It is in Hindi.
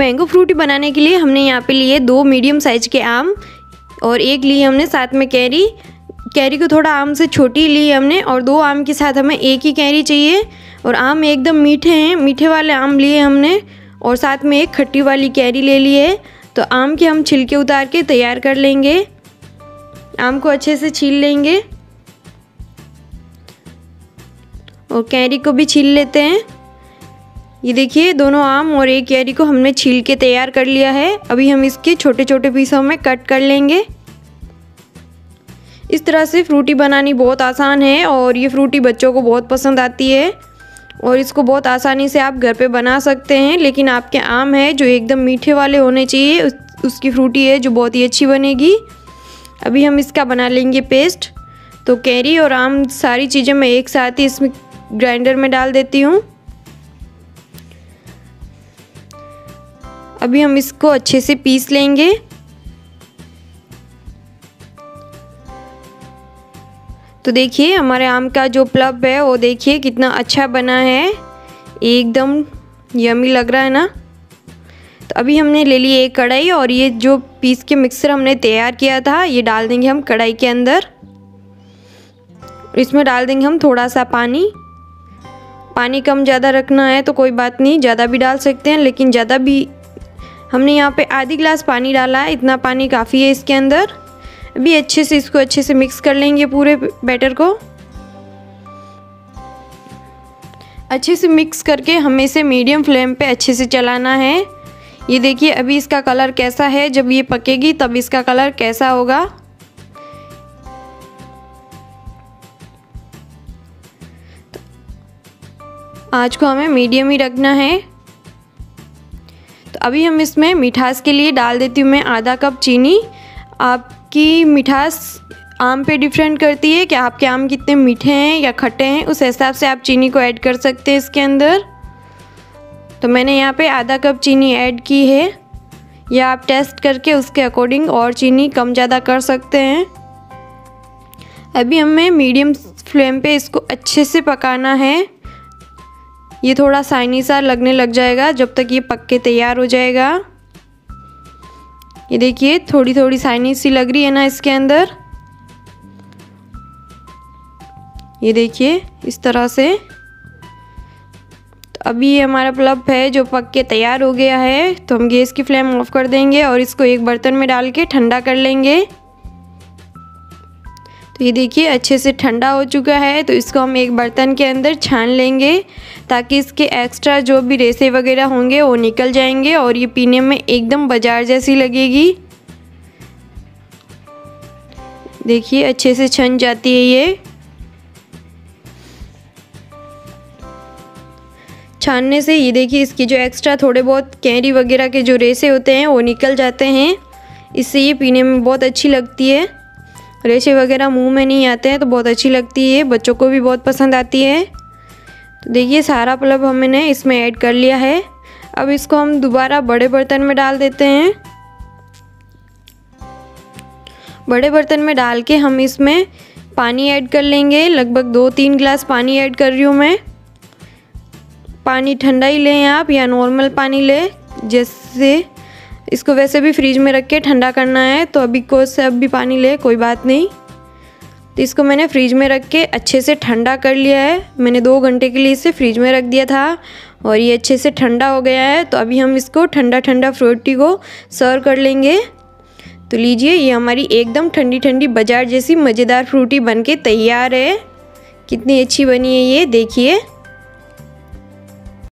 मैंगो फ्रूटी बनाने के लिए हमने यहाँ पे लिए 2 मीडियम साइज़ के आम और एक लिए हमने साथ में कैरी। कैरी को थोड़ा आम से छोटी ली हमने और 2 आम के साथ हमें एक ही कैरी चाहिए। और आम एकदम मीठे हैं, मीठे वाले आम लिए हमने और साथ में एक खट्टी वाली कैरी ले ली है। तो आम के हम छिलके उतार के तैयार कर लेंगे। आम को अच्छे से छील लेंगे और कैरी को भी छील लेते हैं। ये देखिए दोनों आम और एक कैरी को हमने छील के तैयार कर लिया है। अभी हम इसके छोटे छोटे पीसों में कट कर लेंगे। इस तरह से फ्रूटी बनानी बहुत आसान है और ये फ्रूटी बच्चों को बहुत पसंद आती है और इसको बहुत आसानी से आप घर पे बना सकते हैं। लेकिन आपके आम है जो एकदम मीठे वाले होने चाहिए, उसकी फ्रूटी है जो बहुत ही अच्छी बनेगी। अभी हम इसका बना लेंगे पेस्ट। तो कैरी और आम सारी चीज़ें मैं एक साथ ही इसमें ग्राइंडर में डाल देती हूँ। अभी हम इसको अच्छे से पीस लेंगे। तो देखिए हमारे आम का जो पल्प है वो देखिए कितना अच्छा बना है, एकदम यम्मी लग रहा है ना। तो अभी हमने ले ली एक कढ़ाई और ये जो पीस के मिक्सर हमने तैयार किया था ये डाल देंगे हम कढ़ाई के अंदर। इसमें डाल देंगे हम थोड़ा सा पानी। पानी कम ज़्यादा रखना है तो कोई बात नहीं, ज़्यादा भी डाल सकते हैं, लेकिन ज़्यादा भी हमने यहाँ पे आधी गिलास पानी डाला है, इतना पानी काफ़ी है इसके अंदर। अभी अच्छे से इसको अच्छे से मिक्स कर लेंगे पूरे बैटर को। अच्छे से मिक्स करके हमें इसे मीडियम फ्लेम पे अच्छे से चलाना है। ये देखिए अभी इसका कलर कैसा है, जब ये पकेगी तब इसका कलर कैसा होगा। आँच को हमें मीडियम ही रखना है। तो अभी हम इसमें मिठास के लिए डाल देती हूँ मैं आधा कप चीनी। आपकी मिठास आम पे डिफरेंट करती है कि आपके आम कितने मीठे हैं या खट्टे हैं, उस हिसाब से आप चीनी को ऐड कर सकते हैं इसके अंदर। तो मैंने यहाँ पे आधा कप चीनी ऐड की है, या आप टेस्ट करके उसके अकॉर्डिंग और चीनी कम ज़्यादा कर सकते हैं। अभी हमें मीडियम फ्लेम पे इसको अच्छे से पकाना है। ये थोड़ा शाइनी सा लगने लग जाएगा जब तक ये पक के तैयार हो जाएगा। ये देखिए थोड़ी थोड़ी शाइनी सी लग रही है ना इसके अंदर। ये देखिए इस तरह से। तो अभी ये हमारा पल्प है जो पक के तैयार हो गया है। तो हम गैस की फ्लेम ऑफ कर देंगे और इसको एक बर्तन में डाल के ठंडा कर लेंगे। तो ये देखिए अच्छे से ठंडा हो चुका है। तो इसको हम एक बर्तन के अंदर छान लेंगे ताकि इसके एक्स्ट्रा जो भी रेसे वगैरह होंगे वो निकल जाएंगे और ये पीने में एकदम बाजार जैसी लगेगी। देखिए अच्छे से छन जाती है ये। छानने से ये देखिए इसकी जो एक्स्ट्रा थोड़े बहुत कैरी वगैरह के जो रेसे होते हैं वो निकल जाते हैं। इससे ये पीने में बहुत अच्छी लगती है। रेशे वगैरह मुंह में नहीं आते हैं तो बहुत अच्छी लगती है, बच्चों को भी बहुत पसंद आती है। तो देखिए सारा पल्प हमने इसमें ऐड कर लिया है। अब इसको हम दोबारा बड़े बर्तन में डाल देते हैं। बड़े बर्तन में डाल के हम इसमें पानी ऐड कर लेंगे। लगभग 2-3 गिलास पानी ऐड कर रही हूँ मैं। पानी ठंडा ही लें आप या नॉर्मल पानी लें, जैसे इसको वैसे भी फ्रिज में रख के ठंडा करना है। तो अभी को से अब भी पानी ले कोई बात नहीं। तो इसको मैंने फ्रिज में रख के अच्छे से ठंडा कर लिया है। मैंने 2 घंटे के लिए इसे फ्रिज में रख दिया था और ये अच्छे से ठंडा हो गया है। तो अभी हम इसको ठंडा ठंडा फ्रूटी को सर्व कर लेंगे। तो लीजिए ये हमारी एकदम ठंडी ठंडी बाजार जैसी मज़ेदार फ्रूटी बनके तैयार है। कितनी अच्छी बनी है ये देखिए।